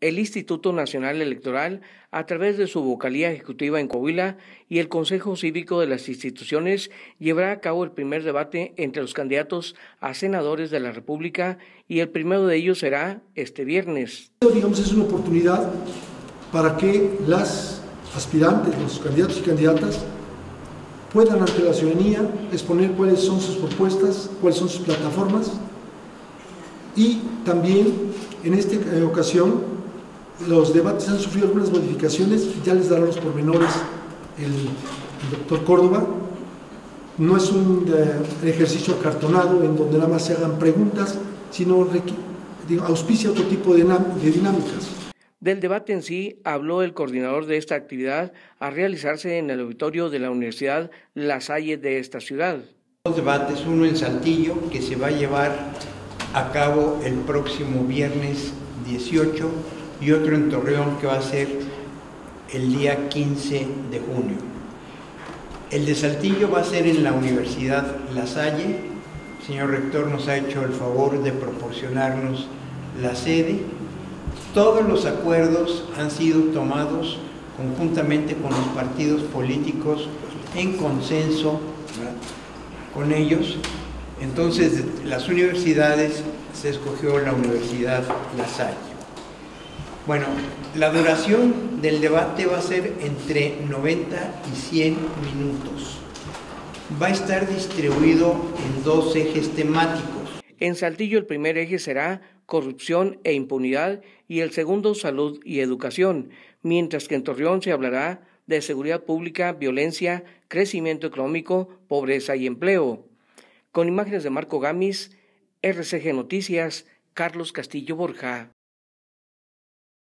El Instituto Nacional Electoral, a través de su vocalía ejecutiva en Coahuila y el Consejo Cívico de las instituciones, llevará a cabo el primer debate entre los candidatos a senadores de la República y el primero de ellos será este viernes. Es una oportunidad para que las aspirantes, los candidatos y candidatas puedan ante la ciudadanía exponer cuáles son sus propuestas, cuáles son sus plataformas y también en esta ocasión los debates han sufrido algunas modificaciones, ya les dará los pormenores el doctor Córdoba. No es un ejercicio acartonado en donde nada más se hagan preguntas, sino auspicia otro tipo de dinámicas. Del debate en sí habló el coordinador de esta actividad a realizarse en el auditorio de la Universidad La Salle de esta ciudad. Dos debates, uno en Saltillo que se va a llevar a cabo el próximo viernes 18 y otro en Torreón que va a ser el día 15 de junio. El de Saltillo va a ser en la Universidad La Salle. El señor rector nos ha hecho el favor de proporcionarnos la sede. Todos los acuerdos han sido tomados conjuntamente con los partidos políticos en consenso, ¿verdad?, con ellos. Entonces, de las universidades se escogió la Universidad La Salle. Bueno, la duración del debate va a ser entre 90 y 100 minutos. Va a estar distribuido en dos ejes temáticos. En Saltillo el primer eje será corrupción e impunidad y el segundo salud y educación, mientras que en Torreón se hablará de seguridad pública, violencia, crecimiento económico, pobreza y empleo. Con imágenes de Marco Gamis, RCG Noticias, Carlos Castillo Borja.